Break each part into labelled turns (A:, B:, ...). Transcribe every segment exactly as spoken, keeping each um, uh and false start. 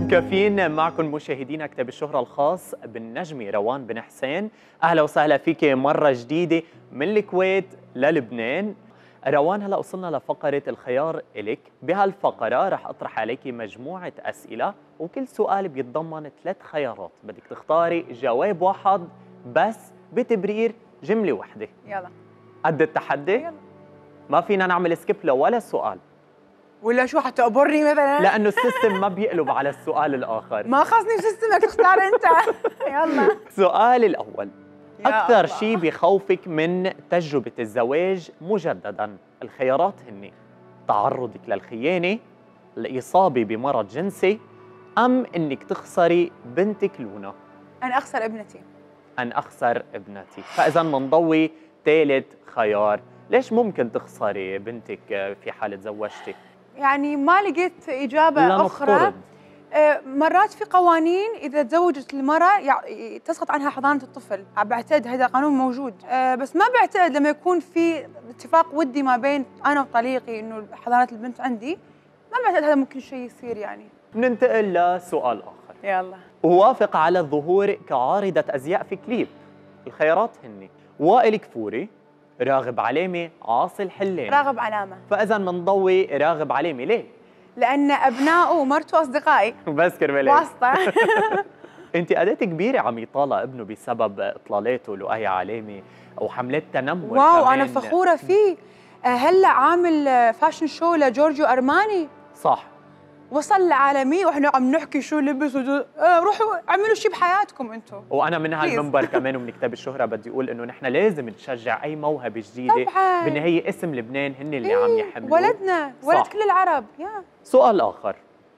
A: كافيين معكم مشاهدينا كتاب الشهرة الخاص بالنجمة روان بن حسين. أهلا وسهلا فيك مرة جديدة من الكويت للبنان. روان، هلا وصلنا لفقرة الخيار إلك. بهالفقرة رح أطرح عليك مجموعة أسئلة وكل سؤال بيتضمن ثلاث خيارات، بدك تختاري جواب واحد بس بتبرير جملة واحدة.
B: يلا.
A: قد التحدي؟
B: يلا.
A: ما فينا نعمل سكيب لولا سؤال.
B: ولا شو حتقبرني مثلا؟
A: لأنه السيستم ما بيقلب على السؤال الآخر.
B: ما خصني بسيستمك، تختار أنت. يلا.
A: السؤال الأول، أكثر
B: الله.
A: شيء بخوفك من تجربة الزواج مجدداً؟ الخيارات هن تعرضك للخيانة، الإصابة بمرض جنسي، أم إنك تخسري بنتك لونا؟
B: أنا أخسر ابنتي.
A: أن أخسر ابنتي. فإذا منضوي ثالث خيار، ليش ممكن تخسري بنتك في حالة زوجتي؟
B: يعني ما لقيت إجابة أخرى.
A: لنفترض.
B: آه، مرات في قوانين إذا تزوجت المرأة يع- تسقط عنها حضانة الطفل، بعتقد هذا قانون موجود. آه، بس ما بعتقد لما يكون في اتفاق ودي ما بين أنا وطليقي إنه حضانة البنت عندي، ما بعتقد هذا ممكن شيء يصير يعني.
A: ننتقل لسؤال آخر.
B: يلا.
A: وافق على الظهور كعارضة أزياء في كليب. الخيارات هن وائل كفوري، راغب علامة، عاصي الحلاني.
B: راغب علامة.
A: فإذا منضوي راغب علامة. ليه؟
B: لأن أبنائه ومرته أصدقائي.
A: بس كرمالك
B: واسطة.
A: أنت قديت كبيرة عم يطالع ابنه بسبب إطلالته لآية علامة وحملات تنمر.
B: واو،
A: كمان.
B: أنا فخورة فيه. آه، هلا عامل آه، فاشن شو لجورجيو أرماني.
A: صح.
B: وصل لعالمية واحنا عم نحكي شو لبس ودو... آه، روحوا اعملوا شيء بحياتكم انتم.
A: وانا من هالمنبر كمان ومن كتاب الشهرة بدي اقول انه نحن لازم نشجع اي موهبة جديدة.
B: طبعاً.
A: بالنهاية اسم لبنان هن اللي
B: إيه،
A: عم يحملوا.
B: ولدنا، ولد كل العرب. يا
A: سؤال آخر،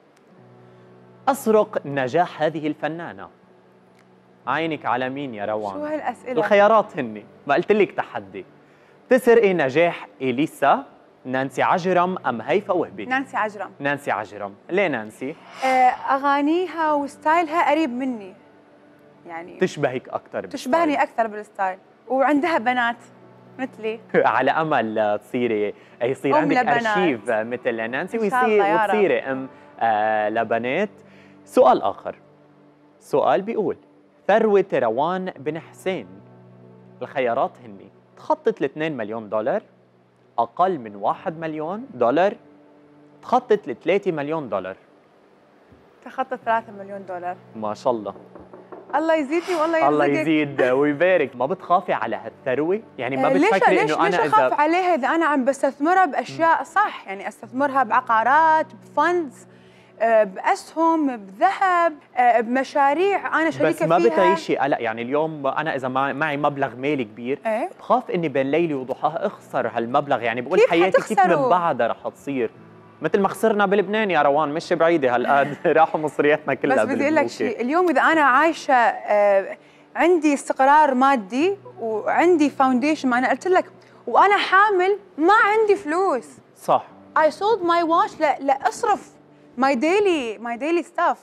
A: أسرق نجاح هذه الفنانة. عينك على مين يا روان؟
B: شو هالأسئلة؟
A: الخيارات هن، ما قلت لك تحدي. تسرقي نجاح إليسا، نانسي عجرم، أم هيفا وهبي؟
B: نانسي عجرم.
A: نانسي عجرم. ليه نانسي؟
B: آه، أغانيها وستايلها قريب مني، يعني
A: تشبهك أكثر.
B: تشبهني أكثر بالستايل، وعندها بنات مثلي.
A: على أمل تصيري يصير
B: أم
A: عندك
B: لبنات.
A: أرشيف مثل نانسي
B: إن شاء الله
A: ويصير
B: يا رب.
A: وتصيري أم آه لبنات. سؤال آخر، سؤال بيقول ثروة روان بن حسين. الخيارات هن تخطط ل اثنين مليون دولار، أقل من واحد مليون دولار، تخطط ل ثلاثة مليون دولار.
B: تخطى ثلاثة مليون دولار.
A: ما شاء الله.
B: الله يزيدني والله يرزقك.
A: الله يزيد ويبارك. ما بتخافي على هالثروة؟ يعني ما
B: آه، ليش
A: بتفكري
B: ليش
A: إنه
B: ليش
A: أنا
B: اخاف
A: إذا
B: عليها اذا انا عم بستثمرها باشياء صح؟ يعني استثمرها بعقارات، بفندز، آه، باسهم، بذهب، آه، بمشاريع انا شريكه
A: بس
B: فيها.
A: ما بتعيشي قلق؟ يعني اليوم انا اذا مع- معي مبلغ مالي كبير،
B: ايه؟
A: بخاف اني بين ليلي وضحاها اخسر هالمبلغ. يعني بقول
B: كيف
A: حياتي كيف من
B: حتخسروا؟
A: بعدها رح تصير مثل ما خسرنا بلبنان يا روان. مش بعيده هالقد. راحوا مصرياتنا كلها.
B: بس بدي اقول لك شيء، اليوم اذا انا عايشه آه، عندي استقرار مادي وعندي فاونديشن، ما انا قلت لك، وانا حامل ما عندي فلوس.
A: صح.
B: I sold my watch ل- لاصرف my daily my daily stuff.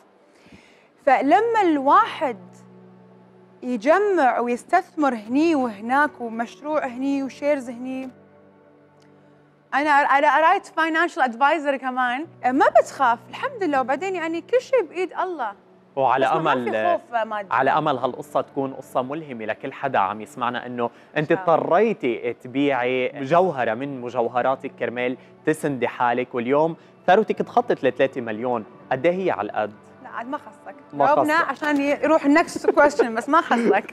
B: فلما الواحد يجمع ويستثمر هني وهناك ومشروع هني وشيرز هني، انا انا رايت فاينانشال ادفايزر كمان، ما بتخاف الحمد لله. وبعدين يعني كل شيء بايد الله.
A: وعلى
B: بس ما
A: امل
B: في خوف مادي.
A: على امل هالقصه تكون قصه ملهمه لكل حدا عم يسمعنا، انه انت
B: شاء الله.
A: اضطريتي تبيعي جوهره من مجوهراتك كرمال تسندي حالك، واليوم ثروتك تخطط ل ثلاثة مليون. قد ايه هي على القد؟
B: لا عاد ما خصك،
A: ما
B: جاوبنا
A: خصك.
B: عشان يروح النكست كويستشن، بس ما خصك.